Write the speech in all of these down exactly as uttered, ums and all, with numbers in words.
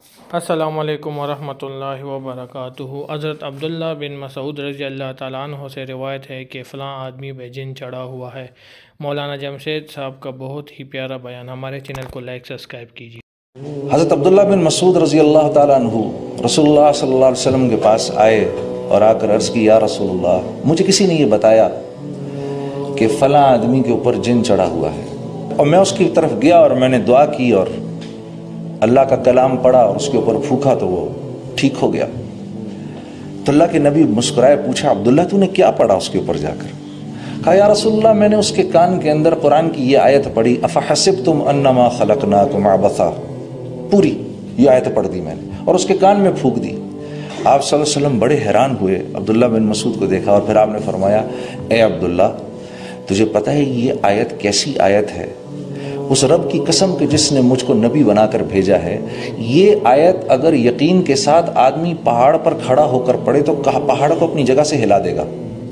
السلام علیکم ورحمۃ اللہ وبرکاتہ۔ حضرت عبداللہ بن مسعود رضی اللہ تعالیٰ عنہ سے روایت ہے کہ فلاں آدمی پہ جن چڑھا ہوا ہے۔ مولانا جمشید صاحب کا بہت ہی پیارا بیان۔ ہمارے چینل کو لائک سبسکرائب کیجیے۔ حضرت عبداللہ بن مسعود رضی اللہ تعالیٰ عنہ رسول اللہ صلی اللہ علیہ وسلم کے پاس آئے اور آ کر عرض کی، یا رسول اللہ، مجھے کسی نے یہ بتایا کہ فلاں آدمی کے اوپر جن چڑھا ہوا ہے، اور میں اس کی طرف گیا اور میں نے دعا کی اور اللہ کا کلام پڑھا اور اس کے اوپر پھونکا تو وہ ٹھیک ہو گیا۔ تو اللہ کے نبی مسکرائے، پوچھا عبداللہ تو نے کیا پڑھا اس کے اوپر جا کر؟ کہا یا رسول اللہ، میں نے اس کے کان کے اندر قرآن کی یہ آیت پڑھی، افحسبتم انما خلقناکم عبثا، پوری یہ آیت پڑھ دی میں نے اور اس کے کان میں پھونک دی۔ آپ صلی اللہ علیہ وسلم بڑے حیران ہوئے، عبداللہ بن مسعود کو دیکھا اور پھر آپ نے فرمایا، اے عبداللہ، تجھے پتہ ہے یہ آیت کیسی آیت ہے؟ اس رب کی قسم کہ جس نے مجھ کو نبی بنا کر بھیجا ہے، یہ آیت اگر یقین کے ساتھ آدمی پہاڑ پر کھڑا ہو کر پڑھے تو پہاڑ کو اپنی جگہ سے ہلا دے گا۔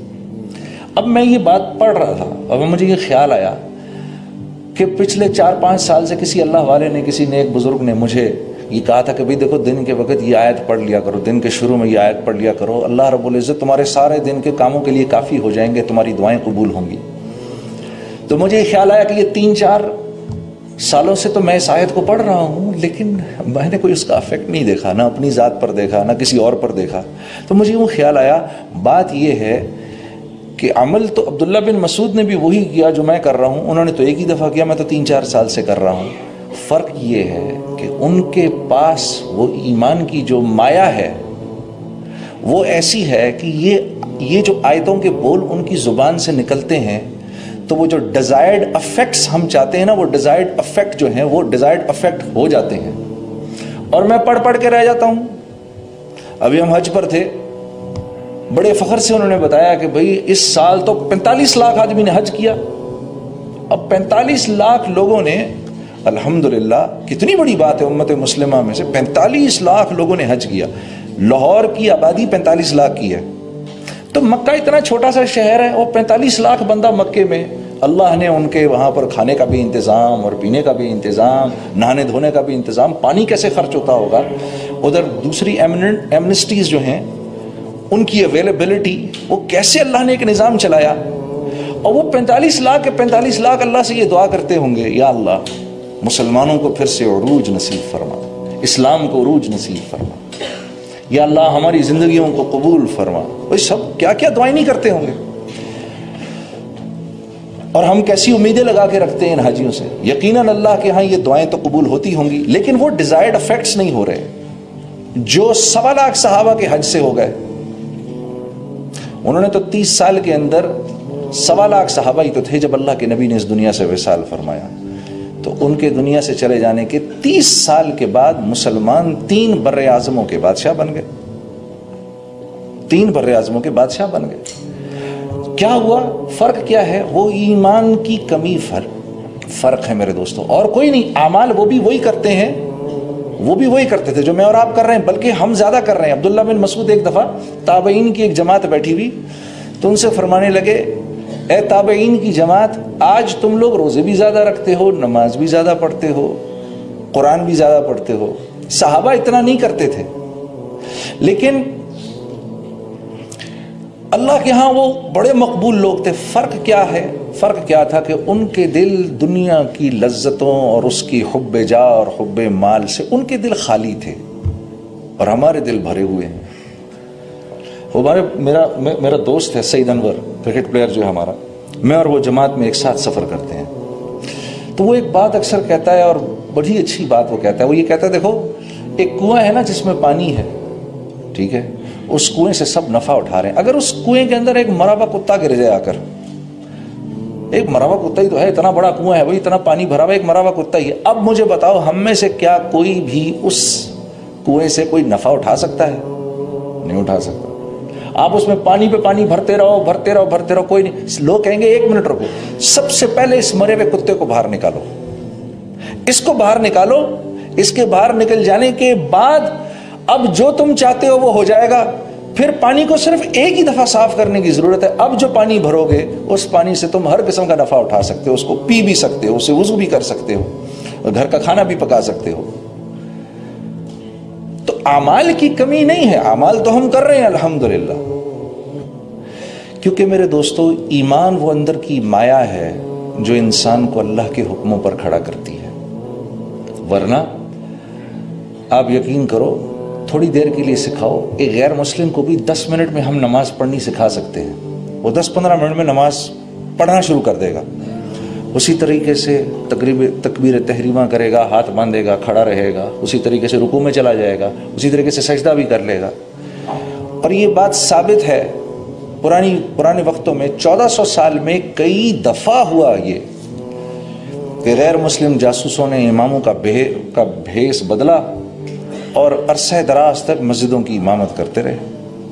اب میں یہ بات پڑھ رہا تھا اور مجھے یہ خیال آیا کہ پچھلے چار پانچ سال سے کسی اللہ والے نے، کسی نیک بزرگ نے مجھے یہ کہا تھا کہ بھئی دیکھو، دن کے وقت یہ آیت پڑھ لیا کرو، دن کے شروع میں یہ آیت پڑھ لیا کرو، اللہ رب العزت تمہارے سارے دن کے کاموں کے لیے کافی ہو جائیں گے، تمہاری دعائیں قبول ہوں گی۔ تو مجھے یہ خیال آیا کہ یہ تین چار سالوں سے تو میں اس آیت کو پڑھ رہا ہوں، لیکن میں نے کوئی اس کا افیکٹ نہیں دیکھا، نہ اپنی ذات پر دیکھا، نہ کسی اور پر دیکھا۔ تو مجھے وہ خیال آیا، بات یہ ہے کہ عمل تو عبداللہ بن مسعود نے بھی وہی کیا جو میں کر رہا ہوں، انہوں نے تو ایک ہی دفعہ کیا، میں تو تین چار سال سے کر رہا ہوں۔ فرق یہ ہے کہ ان کے پاس وہ ایمان کی جو مایا ہے وہ ایسی ہے کہ یہ یہ جو آیتوں کے بول ان کی زبان سے نکلتے ہیں تو وہ جو ڈیزائرڈ افیکٹس ہم چاہتے ہیں نا، وہ ڈیزائرڈ افیکٹ جو ہیں وہ ڈیزائرڈ افیکٹ ہو جاتے ہیں، اور میں پڑھ پڑھ کے رہ جاتا ہوں۔ ابھی ہم حج پر تھے، بڑے فخر سے انہوں نے بتایا کہ بھئی اس سال تو پینتالیس لاکھ آدمی نے حج کیا۔ اب پینتالیس لاکھ لوگوں نے، الحمدللہ کتنی بڑی بات ہے، امت مسلمہ میں سے پینتالیس لاکھ لوگوں نے حج کیا۔ لاہور کی آبادی پینتالیس لاکھ کی ہے، تو مکہ اتنا چھوٹا سا شہر ہے، اور پینتالیس لاکھ بندہ مکے میں، اللہ نے ان کے وہاں پر کھانے کا بھی انتظام اور پینے کا بھی انتظام، نہانے دھونے کا بھی انتظام، پانی کیسے خرچ ہوتا ہوگا۔ ادھر دوسری ایمنسٹیز جو ہیں ان کی اویلیبلٹی، وہ کیسے اللہ نے ایک نظام چلایا، اور وہ پینتالیس لاکھ کے پینتالیس لاکھ اللہ سے یہ دعا کرتے ہوں گے، یا اللہ مسلمانوں کو پھر سے عروج نصیب فرما، اسلام کو عروج نصیب فرما، یا اللہ ہماری زندگیوں کو قبول فرما۔ وہ سب کیا کیا دعائیں نہیں کرتے ہوں گے، اور ہم کیسی امیدیں لگا کے رکھتے ہیں ان حاجیوں سے۔ یقیناً اللہ کے ہاں یہ دعائیں تو قبول ہوتی ہوں گی، لیکن وہ ڈیزائرڈ افیکٹس نہیں ہو رہے جو سوا لاکھ صحابہ کے حج سے ہو گئے۔ انہوں نے تو تیس سال کے اندر، سوا لاکھ صحابہ ہی تو تھے جب اللہ کے نبی نے اس دنیا سے وصال فرمایا، تو ان کے دنیا سے چلے جانے کے تیس سال کے بعد مسلمان تین بر اعظموں کے بادشاہ بن گئے، تین بر اعظموں کے بادشاہ بن گئے۔ کیا ہوا؟ فرق کیا ہے؟ وہ ایمان کی کمی فرق فرق ہے میرے دوستوں، اور کوئی نہیں۔ اعمال وہ بھی وہی کرتے ہیں، وہ بھی وہی کرتے تھے جو میں اور آپ کر رہے ہیں، بلکہ ہم زیادہ کر رہے ہیں۔ عبداللہ بن مسعود ایک دفعہ تابعین کی ایک جماعت بیٹھی ہوئی، تو ان سے فرمانے لگے، اے تابعین کی جماعت، آج تم لوگ روزے بھی زیادہ رکھتے ہو، نماز بھی زیادہ پڑھتے ہو، قرآن بھی زیادہ پڑھتے ہو۔ صحابہ اتنا نہیں کرتے تھے، لیکن اللہ کے ہاں وہ بڑے مقبول لوگ تھے۔ فرق کیا ہے؟ فرق کیا تھا کہ ان کے دل دنیا کی لذتوں اور اس کی حب جاہ اور حب مال سے ان کے دل خالی تھے، اور ہمارے دل بھرے ہوئے ہیں۔ ہمارے میرا میرا دوست ہے سعید انور، کرکٹ پلیئر جو ہے ہمارا، میں اور وہ جماعت میں ایک ساتھ سفر کرتے ہیں، تو وہ ایک بات اکثر کہتا ہے، اور بڑی اچھی بات وہ کہتا ہے۔ وہ یہ کہتا ہے، دیکھو ایک کنواں ہے نا جس میں پانی ہے، ٹھیک ہے، اس کنویں سے سب نفع اٹھا رہے ہیں، اگر اس کنویں کے اندر ایک مرا ہوا کتا گر جائے آ کر، ایک مرا ہوا کتا ہی تو ہے، اتنا بڑا کنواں ہے بھائی، اتنا پانی بھرا ہوا، ایک مرا ہوا کتا ہی ہے، اب مجھے بتاؤ ہم میں سے کیا کوئی بھی اس کنویں سے کوئی نفع اٹھا سکتا ہے؟ نہیں اٹھا سکتا۔ آپ اس میں پانی پہ پانی بھرتے رہو بھرتے رہو بھرتے رہو، کوئی نہیں۔ لوگ کہیں گے ایک منٹ رکو، سب سے پہلے اس مرے ہوئے کتے کو باہر نکالو، اس کو باہر نکالو، اس کے باہر نکل جانے کے بعد اب جو تم چاہتے ہو وہ ہو جائے گا۔ پھر پانی کو صرف ایک ہی دفعہ صاف کرنے کی ضرورت ہے۔ اب جو پانی بھرو گے اس پانی سے تم ہر قسم کا نفع اٹھا سکتے ہو، اس کو پی بھی سکتے ہو، اسے وضو بھی کر سکتے ہو، اور گھر کا کھانا بھی پکا سکتے ہو۔ اعمال کی کمی نہیں ہے، اعمال تو ہم کر رہے ہیں الحمدللہ، کیونکہ میرے دوستو ایمان وہ اندر کی مایا ہے جو انسان کو اللہ کے حکموں پر کھڑا کرتی ہے، ورنہ آپ یقین کرو تھوڑی دیر کے لیے سکھاؤ، ایک غیر مسلم کو بھی دس منٹ میں ہم نماز پڑھنی سکھا سکتے ہیں، وہ دس پندرہ منٹ میں نماز پڑھنا شروع کر دے گا، اسی طریقے سے تقریب تکبیر تحریمہ کرے گا، ہاتھ باندھے گا، کھڑا رہے گا، اسی طریقے سے رکوع میں چلا جائے گا، اسی طریقے سے سجدہ بھی کر لے گا۔ اور یہ بات ثابت ہے، پرانی پرانے وقتوں میں چودہ سو سال میں کئی دفعہ ہوا یہ کہ غیر مسلم جاسوسوں نے اماموں کا بھے کا بھیس بدلا اور عرصہ دراز تک مسجدوں کی امامت کرتے رہے۔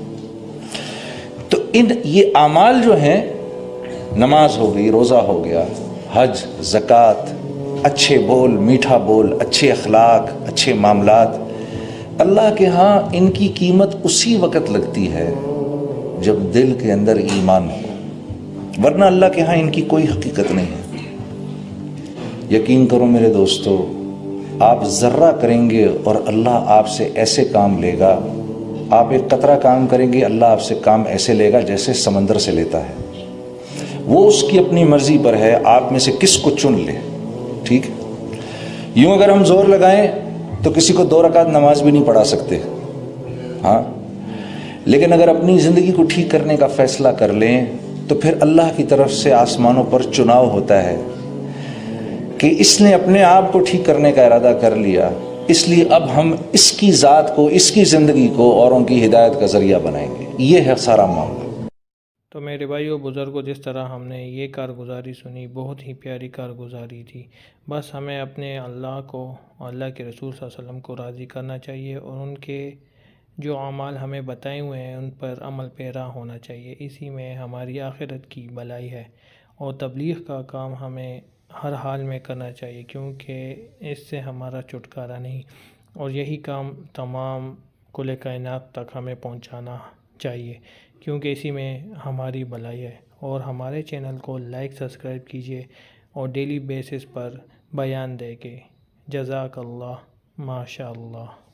تو ان یہ اعمال جو ہیں، نماز ہو گئی، روزہ ہو گیا، حج، زکوٰۃ، اچھے بول، میٹھا بول، اچھے اخلاق، اچھے معاملات، اللہ کے ہاں ان کی قیمت اسی وقت لگتی ہے جب دل کے اندر ایمان ہو، ورنہ اللہ کے ہاں ان کی کوئی حقیقت نہیں ہے۔ یقین کرو میرے دوستو، آپ ذرہ کریں گے اور اللہ آپ سے ایسے کام لے گا، آپ ایک قطرہ کام کریں گے، اللہ آپ سے کام ایسے لے گا جیسے سمندر سے لیتا ہے۔ وہ اس کی اپنی مرضی پر ہے آپ میں سے کس کو چن لے، ٹھیک ہے؟ یوں اگر ہم زور لگائیں تو کسی کو دو رکعت نماز بھی نہیں پڑھا سکتے، ہاں، لیکن اگر اپنی زندگی کو ٹھیک کرنے کا فیصلہ کر لیں تو پھر اللہ کی طرف سے آسمانوں پر چناؤ ہوتا ہے کہ اس نے اپنے آپ کو ٹھیک کرنے کا ارادہ کر لیا، اس لیے اب ہم اس کی ذات کو، اس کی زندگی کو اوروں کی ہدایت کا ذریعہ بنائیں گے۔ یہ ہے سارا معاملہ۔ تو میرے بھائیو بزرگوں، جس طرح ہم نے یہ کارگزاری سنی، بہت ہی پیاری کارگزاری تھی۔ بس ہمیں اپنے اللہ کو، اللہ کے رسول صلی اللہ علیہ وسلم کو راضی کرنا چاہیے اور ان کے جو اعمال ہمیں بتائے ہوئے ہیں ان پر عمل پیرا ہونا چاہیے، اسی میں ہماری آخرت کی بھلائی ہے۔ اور تبلیغ کا کام ہمیں ہر حال میں کرنا چاہیے، کیونکہ اس سے ہمارا چھٹکارا نہیں، اور یہی کام تمام کل کائنات تک ہمیں پہنچانا چاہیے، کیونکہ اسی میں ہماری بھلائی ہے۔ اور ہمارے چینل کو لائک، سبسکرائب کیجیے اور ڈیلی بیسس پر بیان دے کے۔ جزاک اللہ، ماشاء اللہ۔